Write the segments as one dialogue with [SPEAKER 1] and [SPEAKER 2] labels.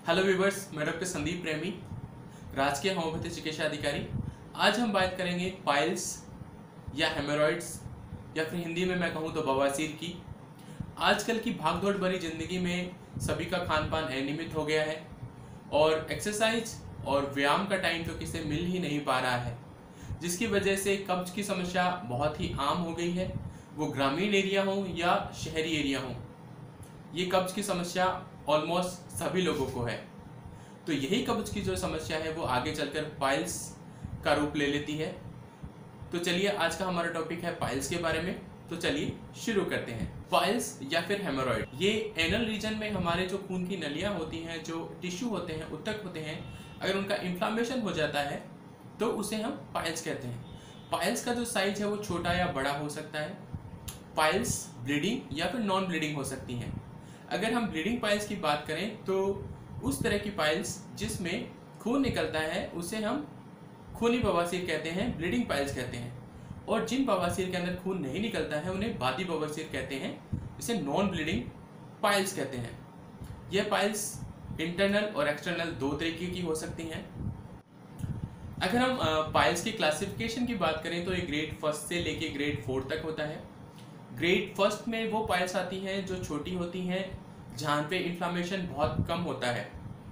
[SPEAKER 1] Hello viewers, मैं doctor Sandeep Premi, राजकीय homeopathy चिकित्सा अधिकारी। आज हम बात करेंगे पाइल्स या हेमोरॉइड्स या फिर हिंदी में मैं कहूँ तो बवासीर की। आजकल की भागदौड़ भरी ज़िंदगी में सभी का खान पान अनियमित हो गया है और एक्सरसाइज और व्यायाम का टाइम तो किसे मिल ही नहीं पा रहा है, जिसकी वजह से कब्ज की समस्या बहुत ही आम हो गई है। वो ग्रामीण एरिया हो या शहरी एरिया हो, ये कब्ज की समस्या ऑलमोस्ट सभी लोगों को है। तो यही कब्ज की जो समस्या है वो आगे चलकर पाइल्स का रूप ले लेती है। तो चलिए, आज का हमारा टॉपिक है पाइल्स के बारे में। तो चलिए शुरू करते हैं। पाइल्स या फिर हेमोरॉइड, ये एनल रीजन में हमारे जो खून की नलियां होती हैं, जो टिश्यू होते हैं, ऊतक होते हैं, अगर उनका इन्फ्लामेशन हो जाता है तो उसे हम पाइल्स कहते हैं। पाइल्स का जो साइज है वो छोटा या बड़ा हो सकता है। पाइल्स ब्लीडिंग या फिर नॉन ब्लीडिंग हो सकती हैं। अगर हम ब्लीडिंग पाइल्स की बात करें तो उस तरह की पाइल्स जिसमें खून निकलता है उसे हम खूनी बवासीर कहते हैं, ब्लीडिंग पाइल्स कहते हैं। और जिन बवासीर के अंदर खून नहीं निकलता है उन्हें बादी बवासीर कहते हैं, इसे नॉन ब्लीडिंग पाइल्स कहते हैं। यह पाइल्स इंटरनल और एक्सटर्नल दो तरीके की हो सकती हैं। अगर हम पाइल्स की क्लासिफिकेशन की बात करें तो ये ग्रेड फर्स्ट से लेके ग्रेड 4 तक होता है। ग्रेड फर्स्ट में वो पाइल्स आती हैं जो छोटी होती हैं, जहाँ पे इन्फ्लामेशन बहुत कम होता है।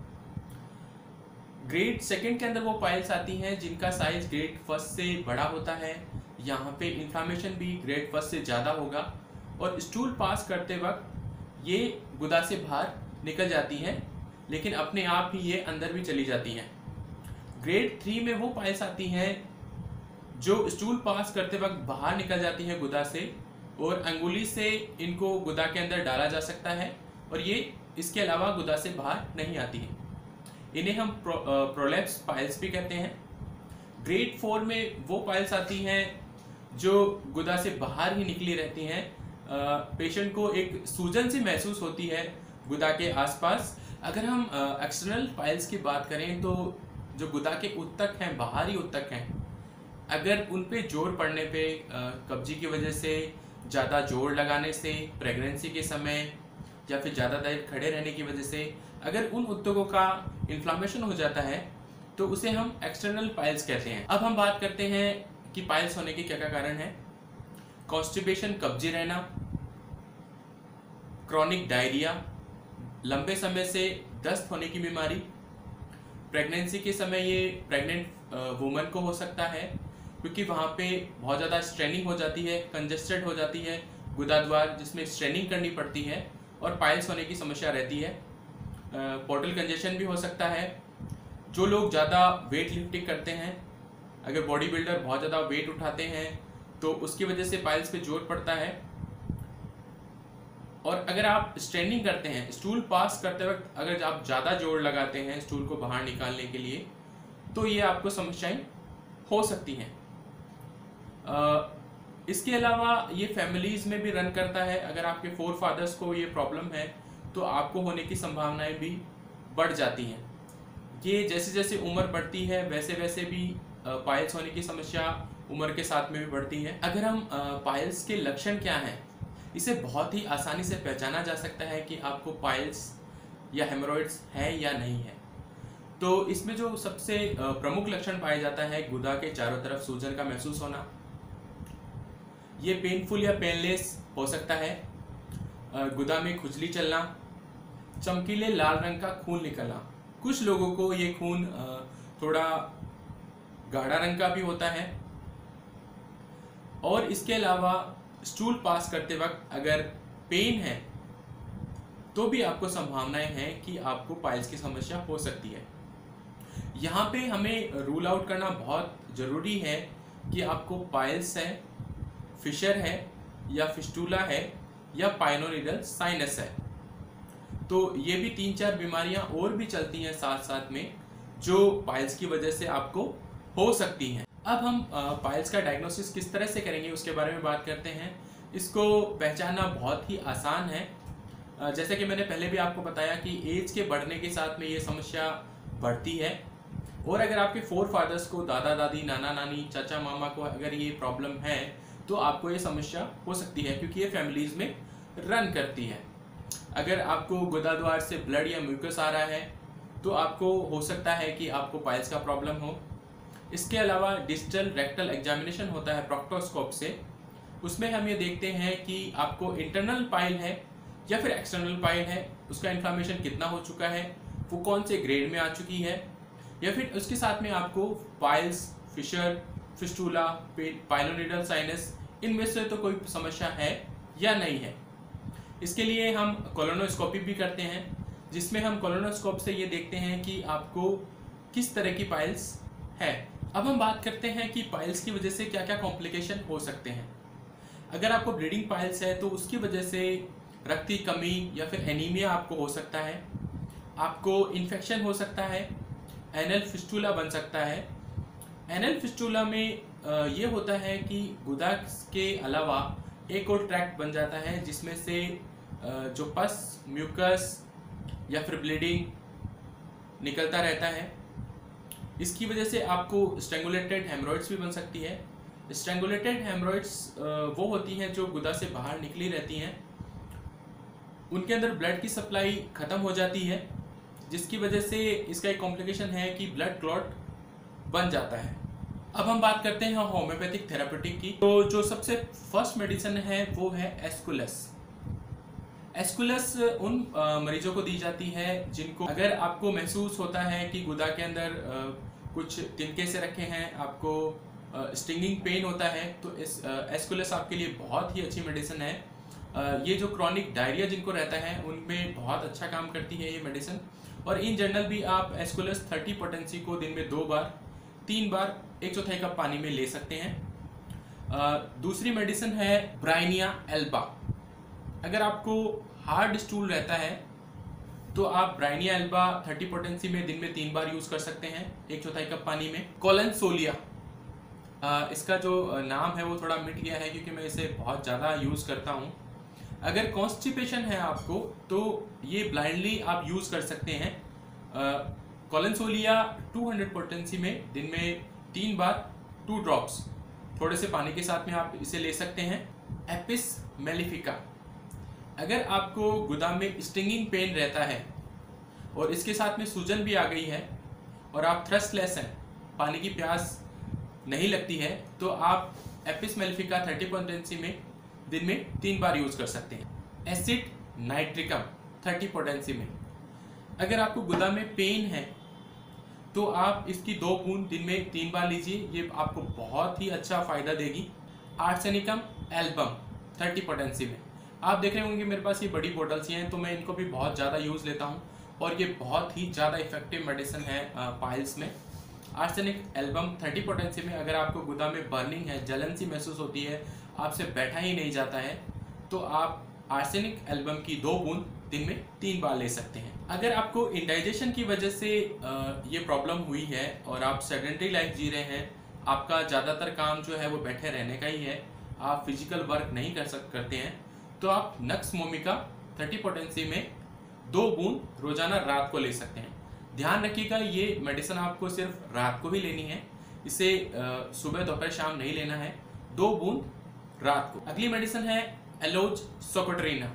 [SPEAKER 1] ग्रेड सेकंड के अंदर वो पाइल्स आती हैं जिनका साइज ग्रेड फर्स्ट से बड़ा होता है, यहाँ पे इन्फ्लामेशन भी ग्रेड फर्स्ट से ज़्यादा होगा और स्टूल पास करते वक्त ये गुदा से बाहर निकल जाती हैं, लेकिन अपने आप ही ये अंदर भी चली जाती हैं। ग्रेड 3 में वो पाइल्स आती हैं जो स्टूल पास करते वक्त बाहर निकल जाती हैं गुदा से, और अंगुली से इनको गुदा के अंदर डाला जा सकता है और ये इसके अलावा गुदा से बाहर नहीं आती है। इन्हें हम प्रोलेप्स पाइल्स भी कहते हैं। ग्रेड 4 में वो पाइल्स आती हैं जो गुदा से बाहर ही निकली रहती हैं। पेशेंट को एक सूजन सी महसूस होती है गुदा के आसपास। अगर हम एक्सटर्नल पाइल्स की बात करें तो जो गुदा के ऊतक हैं, बाहरी ऊतक हैं, अगर उन पे जोर पड़ने पे, कब्जी की वजह से, ज़्यादा जोर लगाने से, प्रेगनेंसी के समय या फिर ज़्यादा देर खड़े रहने की वजह से अगर उन ऊतकों का इन्फ्लामेशन हो जाता है तो उसे हम एक्सटर्नल पाइल्स कहते हैं। अब हम बात करते हैं कि पाइल्स होने के क्या क्या कारण हैं। कॉन्स्टिपेशन, कब्जी रहना, क्रॉनिक डायरिया, लंबे समय से दस्त होने की बीमारी, प्रेगनेंसी के समय ये प्रेग्नेंट वुमन को हो सकता है क्योंकि वहाँ पे बहुत ज़्यादा स्ट्रेनिंग हो जाती है, कंजेस्टेड हो जाती है गुदाद्वार, जिसमें स्ट्रेनिंग करनी पड़ती है और पाइल्स होने की समस्या रहती है। पोर्टल कंजेशन भी हो सकता है। जो लोग ज़्यादा वेट लिफ्टिंग करते हैं, अगर बॉडी बिल्डर बहुत ज़्यादा वेट उठाते हैं तो उसकी वजह से पाइल्स पे जोर पड़ता है। और अगर आप स्ट्रेनिंग करते हैं, स्टूल पास करते वक्त अगर आप ज़्यादा जोर लगाते हैं स्टूल को बाहर निकालने के लिए, तो ये आपको समस्याएं हो सकती हैं। इसके अलावा ये फैमिलीज़ में भी रन करता है। अगर आपके 4 फादर्स को ये प्रॉब्लम है तो आपको होने की संभावनाएं भी बढ़ जाती हैं। ये जैसे जैसे उम्र बढ़ती है वैसे वैसे भी पाइल्स होने की समस्या उम्र के साथ में भी बढ़ती है। अगर हम पाइल्स के लक्षण क्या हैं, इसे बहुत ही आसानी से पहचाना जा सकता है कि आपको पाइल्स या हेमोरॉइड्स है या नहीं है। तो इसमें जो सबसे प्रमुख लक्षण पाया जाता है, गुदा के चारों तरफ सूजन का महसूस होना, ये पेनफुल या पेनलेस हो सकता है। गुदा में खुजली चलना, चमकीले लाल रंग का खून निकलना। कुछ लोगों को ये खून थोड़ा गाढ़ा रंग का भी होता है। और इसके अलावा स्टूल पास करते वक्त अगर पेन है तो भी आपको संभावनाएं हैं कि आपको पाइल्स की समस्या हो सकती है। यहाँ पे हमें रूल आउट करना बहुत ज़रूरी है कि आपको पाइल्स है, फिशर है या फिस्टूला है या पाइनोनिडल साइनस है। तो ये भी 3-4 बीमारियां और भी चलती हैं साथ साथ में जो पाइल्स की वजह से आपको हो सकती हैं। अब हम पाइल्स का डायग्नोसिस किस तरह से करेंगे उसके बारे में बात करते हैं। इसको पहचानना बहुत ही आसान है। जैसे कि मैंने पहले भी आपको बताया कि एज के बढ़ने के साथ में ये समस्या बढ़ती है और अगर आपके 4 फादर्स को, दादा दादी, नाना नानी, चाचा मामा को अगर ये प्रॉब्लम है तो आपको ये समस्या हो सकती है क्योंकि ये फैमिलीज में रन करती है। अगर आपको गुदाद्वार से ब्लड या म्यूकस आ रहा है तो आपको हो सकता है कि आपको पाइल्स का प्रॉब्लम हो। इसके अलावा डिजिटल रेक्टल एग्जामिनेशन होता है प्रोक्टोस्कोप से, उसमें हम ये देखते हैं कि आपको इंटरनल पाइल है या फिर एक्सटर्नल पाइल है, उसका इन्फ्लामेशन कितना हो चुका है, वो कौन से ग्रेड में आ चुकी है, या फिर उसके साथ में आपको piles, fissure, fistula, pilonidal sinus, इनमें से तो कोई समस्या है या नहीं है। इसके लिए हम कोलोनोस्कोपी भी करते हैं, जिसमें हम कोलोनोस्कोप से ये देखते हैं कि आपको किस तरह की पाइल्स है। अब हम बात करते हैं कि पाइल्स की वजह से क्या क्या कॉम्प्लिकेशन हो सकते हैं। अगर आपको ब्लीडिंग पाइल्स है तो उसकी वजह से रक्त की कमी या फिर एनीमिया आपको हो सकता है, आपको इन्फेक्शन हो सकता है, एनल फिस्टूला बन सकता है। एनल फिस्टूला में ये होता है कि गुदा के अलावा एक और ट्रैक्ट बन जाता है जिसमें से जो पस, म्यूकस या फिर ब्लीडिंग निकलता रहता है। इसकी वजह से आपको स्ट्रैंगुलेटेड हेमरॉइड्स भी बन सकती है। स्ट्रैंगुलेटेड हेमरॉइड्स वो होती हैं जो गुदा से बाहर निकली रहती हैं, उनके अंदर ब्लड की सप्लाई ख़त्म हो जाती है, जिसकी वजह से इसका एक कॉम्प्लिकेशन है कि ब्लड क्लॉट बन जाता है। अब हम बात करते हैं होम्योपैथिक थेरापेटिक की। तो जो सबसे फर्स्ट मेडिसिन है वो है एस्कुलस। एस्कुलस उन मरीजों को दी जाती है जिनको, अगर आपको महसूस होता है कि गुदा के अंदर कुछ तिनके से रखे हैं, आपको स्टिंगिंग पेन होता है, तो इस एस्कुलस आपके लिए बहुत ही अच्छी मेडिसिन है। ये जो क्रॉनिक डायरिया जिनको रहता है उनमें बहुत अच्छा काम करती है ये मेडिसिन। और इन जनरल भी आप एस्कुलस 30 पोटेंसी को दिन में 2 बार 3 बार 1/4 कप पानी में ले सकते हैं। दूसरी मेडिसिन है ब्राइनिया एल्बा। अगर आपको हार्ड स्टूल रहता है तो आप ब्राइनिया एल्बा 30 पोटेंसी में दिन में 3 बार यूज कर सकते हैं 1/4 कप पानी में। कोलेंसोलिया, इसका जो नाम है वो थोड़ा मिट गया है क्योंकि मैं इसे बहुत ज़्यादा यूज़ करता हूँ। अगर कॉन्स्टिपेशन है आपको तो ये ब्लाइंडली आप यूज़ कर सकते हैं। कोलेंसोलिया 200 पोटेंसी में दिन में 3 बार 2 ड्रॉप्स थोड़े से पानी के साथ में आप इसे ले सकते हैं। एपिस मेलिफिका, अगर आपको गुदा में स्टिंगिंग पेन रहता है और इसके साथ में सूजन भी आ गई है और आप थ्रस्टलेस हैं, पानी की प्यास नहीं लगती है, तो आप एपिस मेलिफिका 30 पोटेंसी में दिन में 3 बार यूज कर सकते हैं। एसिड नाइट्रिकम 30 पोटेंसी में, अगर आपको गुदा में पेन है तो आप इसकी 2 बूंद दिन में 3 बार लीजिए, ये आपको बहुत ही अच्छा फायदा देगी। आर्सेनिकम एल्बम 30 पोटेंसी में, आप देख रहे होंगे मेरे पास ये बड़ी बोटल्स हैं, तो मैं इनको भी बहुत ज़्यादा यूज़ लेता हूँ और ये बहुत ही ज़्यादा इफेक्टिव मेडिसिन है पाइल्स में। आर्सेनिक एल्बम 30 पोटेंसी में, अगर आपको गुदा में बर्निंग है, जलन सी महसूस होती है, आपसे बैठा ही नहीं जाता है, तो आप आर्सेनिक एल्बम की 2 बूंद दिन में 3 बार ले सकते हैं। अगर आपको इंडाइजेशन की वजह से ये प्रॉब्लम हुई है और आप सेडेंटरी लाइफ जी रहे हैं, आपका ज़्यादातर काम जो है वो बैठे रहने का ही है, आप फिजिकल वर्क नहीं करते हैं, तो आप नक्स मोमिका 30 पोटेंसी में 2 बूंद रोजाना रात को ले सकते हैं। ध्यान रखिएगा ये मेडिसिन आपको सिर्फ रात को ही लेनी है, इसे सुबह दोपहर शाम नहीं लेना है, 2 बूंद रात को। अगली मेडिसिन है एलोज सोकोट्रीना।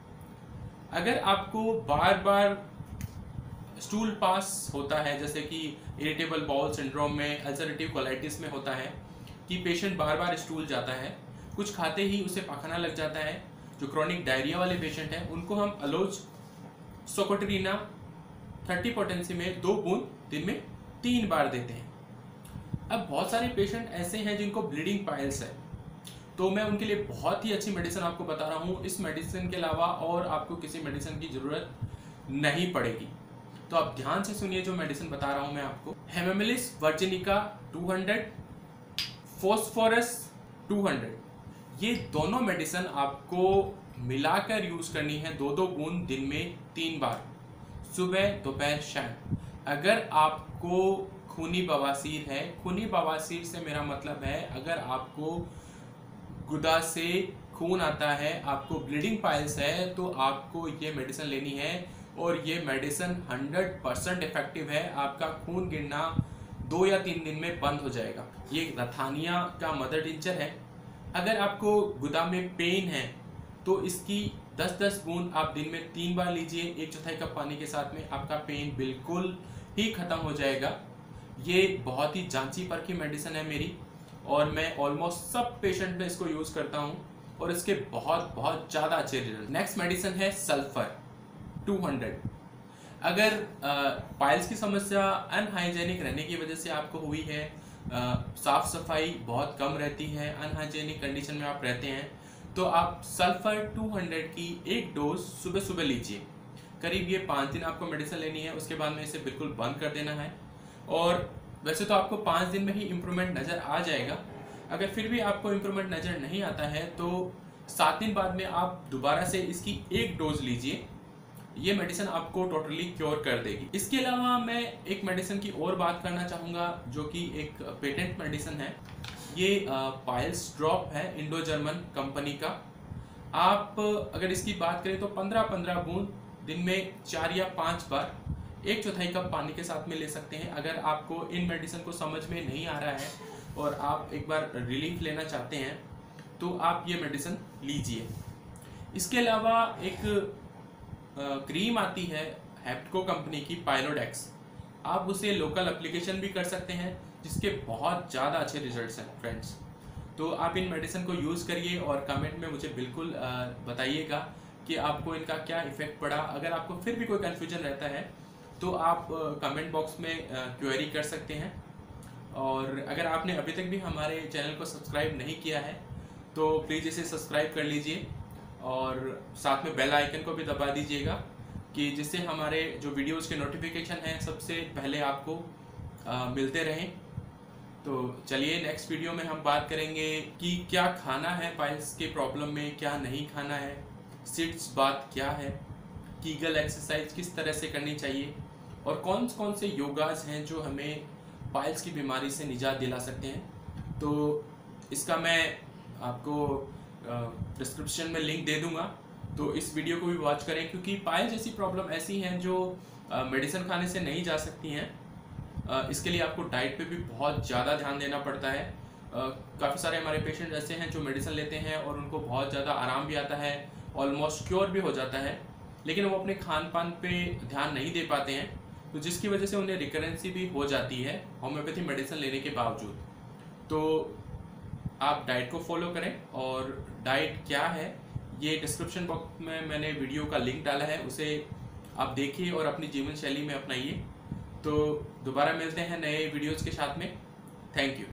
[SPEAKER 1] अगर आपको बार बार स्टूल पास होता है, जैसे कि इरिटेबल बाउल सिंड्रोम में, अल्सरेटिव कोलाइटिस में होता है कि पेशेंट बार बार स्टूल जाता है, कुछ खाते ही उसे पाखना लग जाता है, जो क्रॉनिक डायरिया वाले पेशेंट हैं उनको हम एलोज सोकोट्रीना 30 पोटेंसी में 2 बूंद दिन में 3 बार देते हैं। अब बहुत सारे पेशेंट ऐसे हैं जिनको ब्लीडिंग पाइल्स है, तो मैं उनके लिए बहुत ही अच्छी मेडिसिन आपको बता रहा हूँ। इस मेडिसिन के अलावा और आपको किसी मेडिसिन की ज़रूरत नहीं पड़ेगी, तो आप ध्यान से सुनिए जो मेडिसिन बता रहा हूँ मैं आपको। हेमामिलिस वर्जिनिका 200, फॉस्फोरस 200, ये दोनों मेडिसिन आपको मिलाकर यूज़ करनी है 2-2 बूंद दिन में 3 बार, सुबह दोपहर शाम। अगर आपको खूनी बवासीर है, खूनी बवासीर से मेरा मतलब है अगर आपको गुदा से खून आता है, आपको ब्लीडिंग पाइल्स है, तो आपको ये मेडिसिन लेनी है और ये मेडिसिन 100% इफेक्टिव है। आपका खून गिरना 2 या 3 दिन में बंद हो जाएगा। ये रथानिया का मदर टिंचर है। अगर आपको गुदा में पेन है तो इसकी 10-10 बूंद आप दिन में 3 बार लीजिए 1/4 कप पानी के साथ में, आपका पेन बिल्कुल ही खत्म हो जाएगा। ये बहुत ही जांची परखी मेडिसिन है मेरी, और मैं ऑलमोस्ट सब पेशेंट में इसको यूज़ करता हूँ और इसके बहुत बहुत ज़्यादा अच्छे रिजल्ट। नेक्स्ट मेडिसिन है सल्फर 200। अगर पाइल्स की समस्या अनहाइजेनिक रहने की वजह से आपको हुई है, साफ सफाई बहुत कम रहती है, अनहाइजेनिक कंडीशन में आप रहते हैं, तो आप सल्फर 200 की एक डोज सुबह सुबह लीजिए। करीब ये 5 दिन आपको मेडिसिन लेनी है, उसके बाद में इसे बिल्कुल बंद कर देना है। और वैसे तो आपको 5 दिन में ही इम्प्रूवमेंट नज़र आ जाएगा। अगर फिर भी आपको इम्प्रूवमेंट नज़र नहीं आता है तो 7 दिन बाद में आप दोबारा से इसकी एक डोज लीजिए। ये मेडिसिन आपको टोटली क्योर कर देगी। इसके अलावा मैं एक मेडिसिन की और बात करना चाहूँगा जो कि एक पेटेंट मेडिसिन है। ये पाइल्स ड्रॉप है, इंडो जर्मन कंपनी का। आप अगर इसकी बात करें तो 15-15 बूंद दिन में 4 या 5 बार 1/4 कप पानी के साथ में ले सकते हैं। अगर आपको इन मेडिसिन को समझ में नहीं आ रहा है और आप एक बार रिलीफ लेना चाहते हैं तो आप ये मेडिसिन लीजिए। इसके अलावा एक क्रीम आती है हेप्टको कंपनी की, पाइलोडेक्स। आप उसे लोकल एप्लीकेशन भी कर सकते हैं जिसके बहुत ज़्यादा अच्छे रिजल्ट्स हैं फ्रेंड्स। तो आप इन मेडिसिन को यूज़ करिए और कमेंट में मुझे बिल्कुल बताइएगा कि आपको इनका क्या इफ़ेक्ट पड़ा। अगर आपको फिर भी कोई कन्फ्यूजन रहता है तो आप कमेंट बॉक्स में क्वेरी कर सकते हैं। और अगर आपने अभी तक भी हमारे चैनल को सब्सक्राइब नहीं किया है तो प्लीज़ इसे सब्सक्राइब कर लीजिए और साथ में बेल आइकन को भी दबा दीजिएगा कि जिससे हमारे जो वीडियोज़ के नोटिफिकेशन हैं सबसे पहले आपको मिलते रहें। तो चलिए नेक्स्ट वीडियो में हम बात करेंगे कि क्या खाना है पाइल्स के प्रॉब्लम में, क्या नहीं खाना है, सिट्स बात क्या है, कीगल एक्सरसाइज किस तरह से करनी चाहिए, और कौन कौन से योगास हैं जो हमें पाइल्स की बीमारी से निजात दिला सकते हैं। तो इसका मैं आपको डिस्क्रिप्शन में लिंक दे दूंगा, तो इस वीडियो को भी वॉच करें क्योंकि पाइल्स जैसी प्रॉब्लम ऐसी हैं जो मेडिसिन खाने से नहीं जा सकती हैं। इसके लिए आपको डाइट पे भी बहुत ज़्यादा ध्यान देना पड़ता है। काफ़ी सारे हमारे पेशेंट ऐसे हैं जो मेडिसिन लेते हैं और उनको बहुत ज़्यादा आराम भी आता है, ऑलमोस्ट क्योर भी हो जाता है, लेकिन वो अपने खान पान पे ध्यान नहीं दे पाते हैं, तो जिसकी वजह से उन्हें रिकरेंसी भी हो जाती है होम्योपैथी मेडिसिन लेने के बावजूद। तो आप डाइट को फॉलो करें, और डाइट क्या है ये डिस्क्रिप्शन बॉक्स में मैंने वीडियो का लिंक डाला है, उसे आप देखिए और अपनी जीवन शैली में अपनाइए। तो दोबारा मिलते हैं नए वीडियोज़ के साथ में। Thank you.